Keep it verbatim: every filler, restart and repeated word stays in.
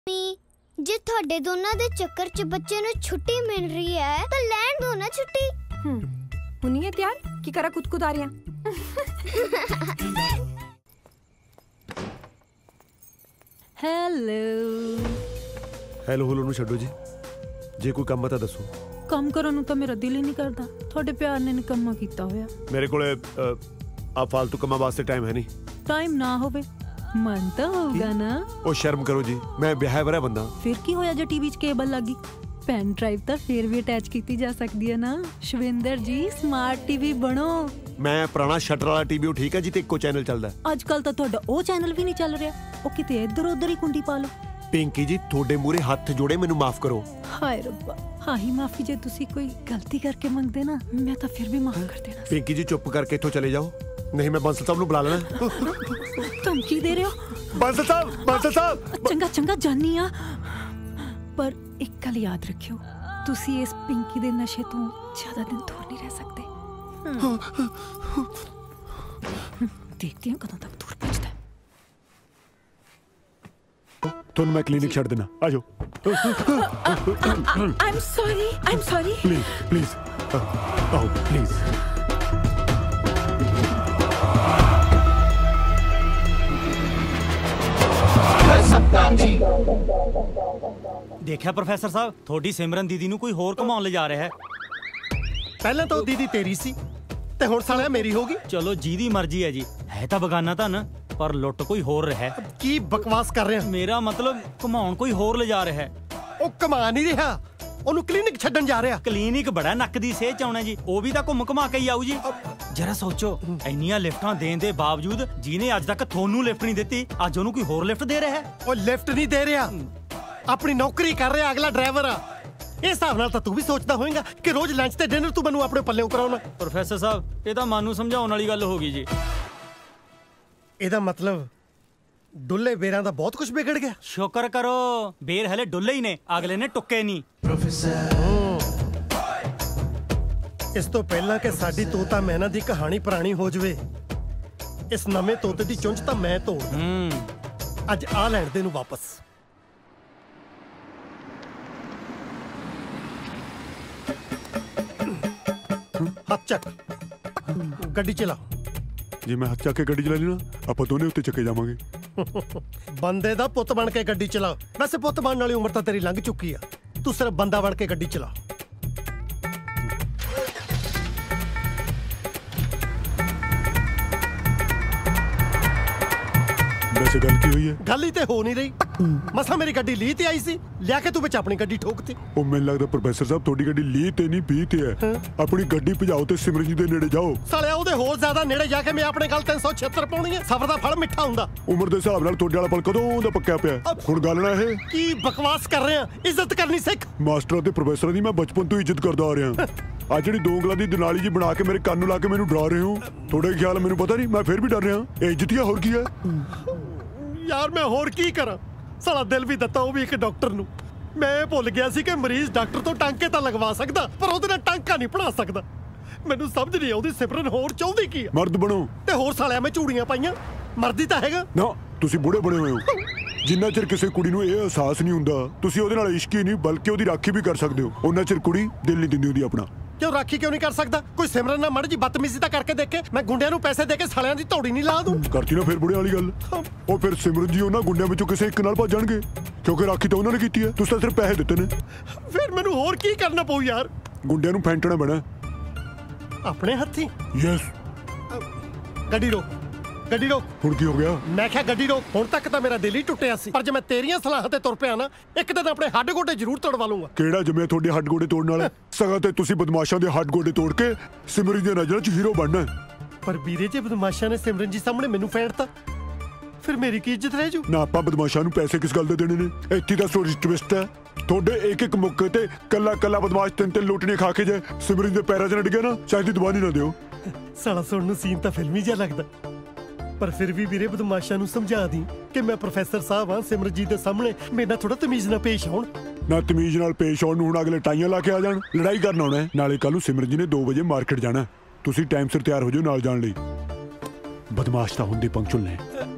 जे थोड़े दोनों दे चक्कर च बच्चे नू छुट्टी मिल रही है तो लैन दो ना छुट्टी। हुनी है तैयार की करा कुछ कुछ आ रही हेलो हेलो हेलो नू छड्डो जी, जे कोई काम बता दसो। काम करन नू तो मेरा दिल ही नहीं करता, थोड़े प्यार ने निकम्मा कीता होया। मेरे कोले आ फालतू कमा वास्ते टाइम है नहीं। टाइम ना होवे मन तो होगा ना। ओ शर्म करो जी, मैं ब्याह वरा बंदा। फिर की होया जो टीवी च केबल लगी, पेन ड्राइव तो फिर भी अटैच की जा सकती है ना। शविंदर जी स्मार्ट टीवी बनो। मैं पुराना शटर वाला टीवी ठीक है जी, ते इको चैनल चलदा है। आजकल तो तुहाडा ओ चैनल भी नहीं चल रहा, ओ किते इधर उधर ही कुंडी पा लो। पिंकी जी थोड़े मूरे हाथ जोड़े, मैनू माफ करो। हाय रब्बा, हाँ ही माफी जे तुसी कोई गलती करके मंगदे ना, मैं तो फिर भी माफ कर देना। पिंकी जी चुप करके इथों चले जाओ, नहीं मैं बंसल साहब नू बुला लेना। धमकी दे रहे हो? बंसल साहब, बंसल साहब। चंगा चंगा जानी आ, पर एक गल याद रखियो, तुसी इस पिंकी दे नशे तो ज्यादा दिन दूर नहीं रह सकते। देखती हूँ कदों तक दूर पहुंचता है। तुम मैं क्लिनिक छड़ देना, आ जाओ। I am sorry, I am sorry. Please please आओ प्लीज। देखा प्रोफेसर साहब, थोड़ी सिमरन दीदी नू कोई होर घुमाउण ले जा रहा है। पहले तो दीदी तेरी सी ते हुण सालिया मेरी होगी। चलो जी मर्जी है जी, है तो बगाना धन पर लुट कोई होर रहा है। की बकवास कर रहे हैं? मेरा मतलब घुमाउण कोई होर ले जा रहा है। ओ कमा नहीं रहा, ओनू क्लिनिक छड्डन जा रहा। क्लिनिक बड़ा नक दी सेह च आउणा जी, ओ भी तां घुम घुमा के ही आऊ जी। जरा सोचो, इन्नियां लिफ्टां देण दे बावजूद जिने अज तक थोनू लिफ्ट नहीं दित्ती, अज ओनू कोई होर लिफ्ट दे रहा है। ओ लिफ्ट नहीं दे रहा, अपनी नौकरी कर रहा, अगला ड्राइवर आ। इस हिसाब नाल तां तू भी सोचदा होएगा कि रोज लंच ते डिनर तू मैनू अपने पल्ले कराउणा। प्रोफेसर साहब ये तां मानू समझाउण वाली गल हो गई जी। ਇਹਦਾ मतलब डुल्ले बेरां दा बहुत कुछ बिगड़ गया। शुक्र करो बेर हले डुल्ले ही ने, अगले ने टुक्के नहीं। इस तो पहला कि साडी तोता मैना दी कहानी पुरानी हो जावे, इस नवे तोते दी चुंझ तां मैं तोड़ अज आ लैण दे नू वापस। हाथ चक, गड्डी चला। जी मैं हाथ चक के गड्डी चला ली ना, आप दोनों उत्ते चके जावांगे। बंदे दा पुत बन के गड्डी चला। वैसे पुत बनने वाली उम्र तो तेरी लंघ चुकी है, तू सिर्फ बंदा बन के गड्डी चला। वैसे गल की हुई है? गल ही ते हो नहीं रही। मसा मेरी गड्डी ली ते आई सी, लिया के तू विच अपनी गड्डी ठोकती। ओ मैनूं लगदा प्रोफेसर साहब थोड़ी गड्डी ली ते नहीं बी ते है। अपनी गड्डी भजाओ ते सिमरन जी दे नेड़े जाओ। सालिया ओदे होर ज्यादा नेड़े जाके मैं अपने गल तीन सौ छिहत्तर पाउणी है। सफर दा फल मिठा हुंदा। उम्र दे हिसाब नाल तोड़े वाला पल कदों दा पक्का पिया। हुण गल ना है की बकवास कर रहे हैं, इज्जत करनी सिख। मास्टरां ते प्रोफेसरां दी मैं बचपन तो इज्जत करदा आ रहा। आ जिहड़ी दो ਉਂਗਲਾਂ ਦੀ दनाली जी बना के मेरे कान नूं ला के मैनूं डरा रहे हो, थोड़े ख्याल मैनूं पता नहीं, मैं फिर भी डर रहा। ए इज्जत ही होर की है यार, मैं होर की करा। साला दिल भी दिता वो भी एक डॉक्टर नूं। मैं भुल गया सी कि मरीज डॉक्टर तो टांके तो लगवा सकदा, पर ओहदे नाल टांका नहीं पढ़ा सकदा। मैनूं समझ नहीं आउंदी सिमरन होर चाहुंदी की है। मर्द बनो ते होर सालिया मैं चूड़ियां पाईयां, मर्दी तां हैगा ना। तुसीं बूढ़े बने हुए हो। जिन्ना चिर किसी कुड़ी नूं ਇਹ ਅਹਿਸਾਸ नहीं हुंदा तुसीं ਉਹਦੇ ਨਾਲ ਇਸ਼ਕ ਹੀ नहीं बल्कि ਉਹਦੀ राखी भी कर सकते हो, ਉਹਨਾਂ चिर कुड़ी दिल नहीं दिंदी ਹੁੰਦੀ अपना। क्यों राखी क्यों नहीं कर सकता? कोई सिमरन ना मड़ जी बदतमीजी ता करके देखे, मैं गुंडियां नूं पैसे दे के सालियां दी धौड़ी नहीं ला दूं। करती ना फिर बुढ़े वाली गल। ਉਹ ਫਿਰ सिमरन जी ਉਹਨਾਂ ਗੁੰਡਿਆਂ ਵਿੱਚੋਂ ਕਿਸੇ ਇੱਕ ਨਾਲ ਭੱਜ ਜਾਣਗੇ, ਕਿਉਂਕਿ ਰਾਖੀ ਤਾਂ ਉਹਨਾਂ ਨੇ ਕੀਤੀ ਹੈ, ਤੁਸੀਂ ਤਾਂ ਸਿਰਫ ਪੈਸੇ ਦਿੱਤੇ ਨੇ। ਫਿਰ ਮੈਨੂੰ ਹੋਰ ਕੀ ਕਰਨਾ ਪਊ ਯਾਰ? ਗੁੰਡਿਆਂ ਨੂੰ ਫੈਂਟਣਾ ਪੈਣਾ ਆਪਣੇ ਹੱਥੀਂ। ਯੈਸ। ਗੱਡੀ ਰੋਕ, ਗੱਡੀ ਰੋਕ। ਹੁਣ ਕੀ ਹੋ ਗਿਆ? ਮੈਂ ਕਿਹਾ ਗੱਡੀ ਰੋਕ। ਹੁਣ ਤੱਕ ਤਾਂ ਮੇਰਾ ਦਿਲ ਹੀ ਟੁੱਟਿਆ ਸੀ, ਪਰ ਜੇ ਮੈਂ ਤੇਰੀਆਂ ਸਲਾਹਾਂ ਤੇ ਤੁਰ ਪਿਆ ਨਾ, ਇੱਕ ਦਿਨ ਆਪਣੇ ਹੱਡ ਗੋਡੇ ਜ਼ਰੂਰ ਤੋੜਵਾ ਲੂੰਗਾ। ਕਿਹੜਾ ਜਮਿਆ ਤੁਹਾਡੇ ਹੱਡ ਗੋਡੇ ਤੋੜਨ ਵਾਲਾ? ਸਗਾ ਤੇ ਤੁਸੀਂ ਬਦਮਾਸ਼ਾਂ ਦੇ ਹੱਡ ਗੋਡੇ ਤੋੜ ਕੇ ਸਿਮਰਨ ਦੀ ਨਜ਼ਰਾਂ 'ਚ ਹੀਰੋ ਬਣਨਾ। ਪਰ ਵੀਰੇ ਜੇ ਬਦਮਾਸ਼ਾਂ ਨੇ ਸਿਮਰਨ ਜੀ ਸਾਹਮਣੇ ਮੈਨੂੰ ਫੈਂਟਤਾ, ਫਿਰ ਮੇਰੀ ਕੀ ਇੱਜ਼ਤ ਰਹਿ ਜੂ? ਨਾ ਆਪਾਂ ਬਦਮਾਸ਼ਾਂ ਨੂੰ ਪੈਸੇ ਕਿਸ ਗੱਲ ਦੇ ਦੇਣੇ ਨੇ? ਇੱਥੇ ਦਾ ਸਟੋਰੀ ਟਵਿਸਟ ਹੈ। ਤੁਹਾਡੇ ਇੱਕ ਇੱਕ ਮੁੱਕੇ ਤੇ ਕੱਲਾ ਕੱਲਾ ਬਦਮਾਸ਼ ਤਿੰਨ ਤਿੰਨ ਲੋਟੀਆਂ ਖਾ ਕੇ ਜੇ ਸਿਮਰਨ ਦੇ ਪੈਰਾਂ 'ਚ ਨਾ ਡਿੱਗੇ ਨਾ, ਚਾਹੇ ਦੀ ਦੁਬਾਰਾ ਨਾ ਦਿਓ। ਸਾਲਾ ਸੁਣਨ ਨੂੰ ਸੀਨ ਤਾਂ ਫਿਲਮੀ ਜਿਹਾ ਲੱਗਦਾ, पर फिर भी वीरे बदमाशा नूं समझा दी कि मैं प्रोफेसर साहब हाँ, सिमरनजीत दे सामने मेरे नाल थोड़ा तमीज ना पेश होण। ना तमीज नाल पेश होण नूं हुण अगले टाइयां ला के आ जाण, लड़ाई करन आउणा है। नाले कल नूं सिमरन जी ने दो बजे मार्केट जाना, तुसीं टाइम सिर तैयार हो जाओ नाल जाण लई। बदमाश तां हुंदे पंक्चुअल ने।